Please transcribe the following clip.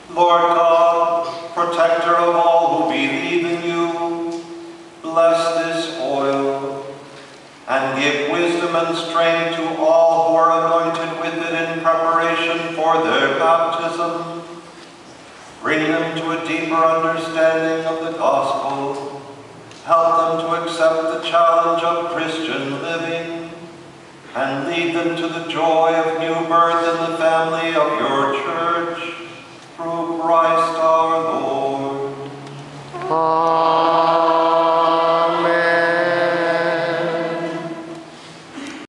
Lord God, protector of all who believe in you, bless this oil and give wisdom and strength to all who are anointed with it in preparation for their baptism. Bring them to a deeper understanding of the gospel. Help them to accept the challenge of Christian living and lead them to the joy of new birth in the family of your